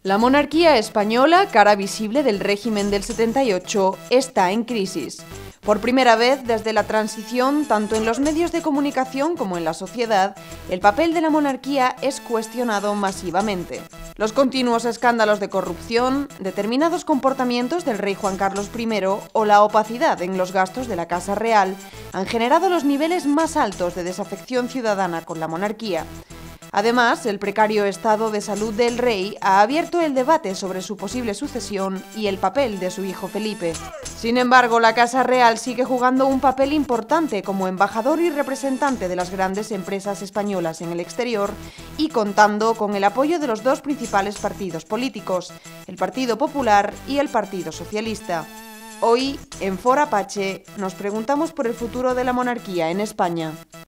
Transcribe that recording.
La monarquía española, cara visible del régimen del 78, está en crisis. Por primera vez desde la transición, tanto en los medios de comunicación como en la sociedad, el papel de la monarquía es cuestionado masivamente. Los continuos escándalos de corrupción, determinados comportamientos del rey Juan Carlos I o la opacidad en los gastos de la Casa Real han generado los niveles más altos de desafección ciudadana con la monarquía. Además, el precario estado de salud del rey ha abierto el debate sobre su posible sucesión y el papel de su hijo Felipe. Sin embargo, la Casa Real sigue jugando un papel importante como embajador y representante de las grandes empresas españolas en el exterior y contando con el apoyo de los dos principales partidos políticos, el Partido Popular y el Partido Socialista. Hoy, en Fora Apache, nos preguntamos por el futuro de la monarquía en España.